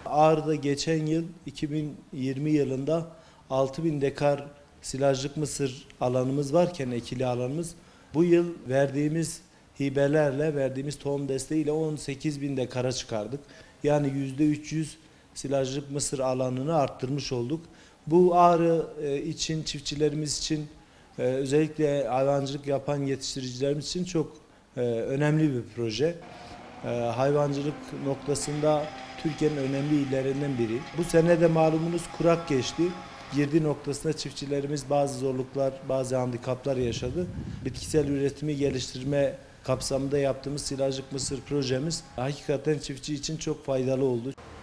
Ağrı'da geçen yıl 2020 yılında 6.000 dekar silajlık mısır alanımız varken ekili alanımız, bu yıl verdiğimiz hibelerle, verdiğimiz tohum desteğiyle 18.000 dekara çıkardık. Yani %300 silajlık mısır alanını arttırmış olduk. Bu Ağrı için, çiftçilerimiz için, özellikle hayvancılık yapan yetiştiricilerimiz için çok önemli bir proje. Hayvancılık noktasında Türkiye'nin önemli illerinden biri. Bu sene de malumunuz kurak geçti. Girdi noktasında çiftçilerimiz bazı zorluklar, bazı handikaplar yaşadı. Bitkisel üretimi geliştirme kapsamında yaptığımız silajlık mısır projemiz hakikaten çiftçi için çok faydalı oldu.